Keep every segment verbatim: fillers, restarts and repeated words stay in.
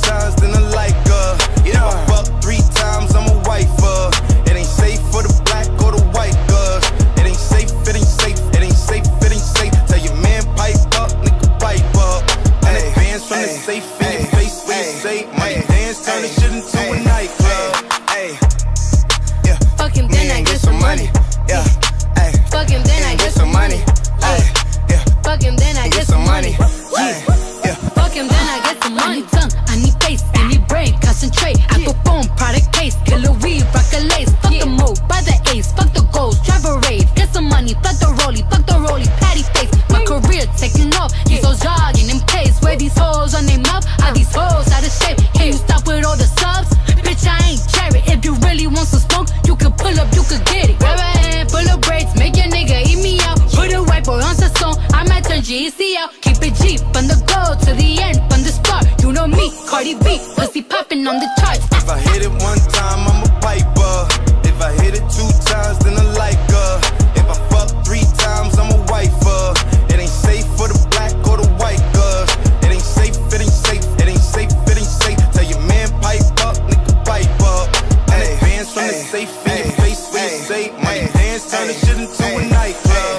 times, then I like her. If I fuck three times, I'm a wifer. It ain't safe for the black or the white girls. It ain't safe, it ain't safe, it ain't safe, it ain't safe. Tell your man pipe up, nigga pipe up. And advance from the safe in your face when you say money dance, turn this shit into a nightclub. Yeah, fuck him, then I get some money. Yeah, fuck him, then I get some money. Yeah, fuck him, then I get some money. Yeah, fuck him, then I get some money. I need tongue, I need face, I need brain, concentrate. I perform product case, killer weed, rock a lace. Fuck the mode, buy the ace, fuck the goals, drive a rave. Get some money, fuck the rollie, fuck the rollie, patty face. My career taking off, these hoes jogging in pace. Where these hoes on their mouth, are these hoes out of shape? Can you stop with all the subs? Bitch, I ain't cherry. If you really want some smoke, you can pull up, you can get it. Grab a hand full of braids, make your nigga eat me out. Put a white boy on the song, I might turn G C out. Keep it G from the go to the end, from the start. You know me, Cardi B, pussy popping on the charts. if I hit it one time, I'm a piper. If I hit it two times, then I like her. If I fuck three times, I'm a wifer. It ain't safe for the black or the white girls. It ain't safe, it ain't safe, it ain't safe, it ain't safe. Tell your man pipe up, nigga pipe up. And advance from the safe in your face when you say money dance, turn this shit into a nightclub.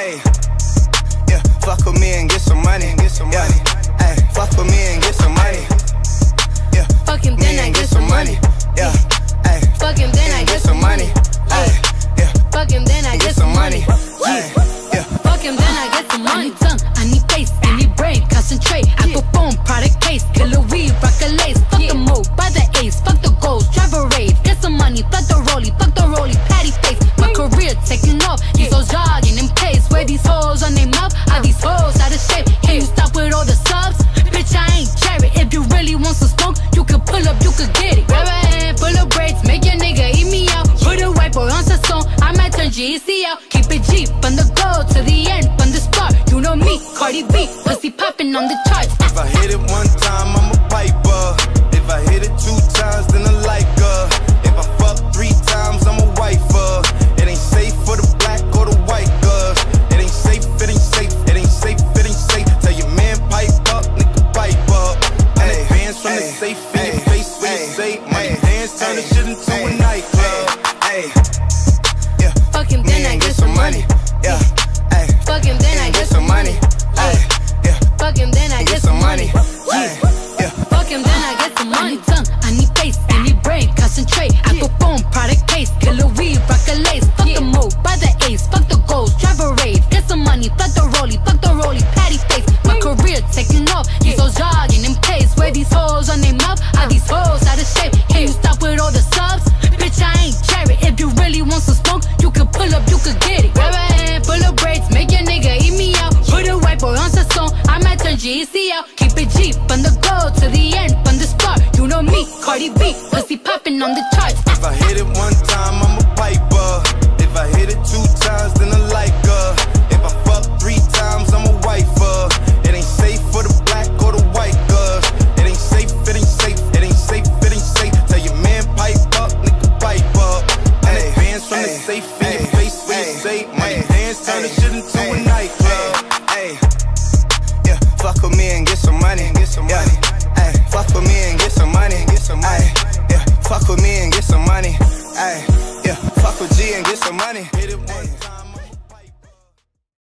Yeah, fuck with me and get some money. Get some money. Ay, fuck with me and get some money. Yeah, Fuck him, then I get some money. Yeah, ay, Fuck him, then I get some money. Ay, yeah, Fuck him, then I get some money. ay, yeah. Fuck him, then I get some money. I need tongue, I need face, I need brain, concentrate. I perform product case, killer weed, rock a lace. Fuck the mode, buy the ace, fuck the goals, drive a rave. Get some money, fuck the rollie, fuck the rollie, patty face. My career taking off, these hoes jogging in pace. Where these hoes on their mouth, are these hoes out of shape? Can you stop with all the subs? Bitch, I ain't cherry. If you really want some smoke, you can pull up, you can get it. Grab a hand full of braids, make your nigga eat me out. Put a white boy on the song, I might turn G C out. Keep it G from the go to the end, from the start. You know me, Cardi B, pussy popping on the charts. If I hit it one time, I'm a piper. If I hit it two times, then I like her. If I fuck three times, I'm a wifer. It ain't safe for the black or the white girls. It ain't safe, it ain't safe, it ain't safe, it ain't safe. Tell your man pipe up, nigga pipe up. And advance from the safe in your face when you say money dance, turn this shit into a nightclub. Yeah, Fuck him, then I get some money. yeah, Fuck him, then I get some money. yeah, Fuck him, then I get some money. yeah. Fuck him, then I get some money. I need tongue, I need face, I need brain, concentrate. I perform product case, killer weed, rock a lace. Fuck the mode, buy the ace, fuck the goals, drive a rave. Get some money, fuck the rollie, fuck the rollie, patty face. My career taking off, these hoes jogging in pace. Where these hoes on their mouth, are these hoes out of shape? Can you stop with all the subs? Bitch, I ain't cherry. If you really want some smoke, you can pull up, you can get it. Grab a hand full of braids, make your nigga eat me out. Put a white boy on the song, I might turn G C out. Keep it G from the go to the end, from the start. You know me, Cardi B, pussy popping on the charts. If I hit it one time, I'm a piper. If I hit it two times, then I like her. If I fuck three times, I'm a wifer. It ain't safe for the black or the white girls. It ain't safe, it ain't safe, it ain't safe, it ain't safe. Tell your man pipe up, nigga pipe up. And advance from the safe in your face when you say money dance, turn this shit into a nightclub. Yeah, fuck with me and get some money. Get some money. Ay, fuck with me and get some money. Get some money. Yeah, fuck with me and get some money. Ay, yeah, fuck with G and get some money. Hit it one.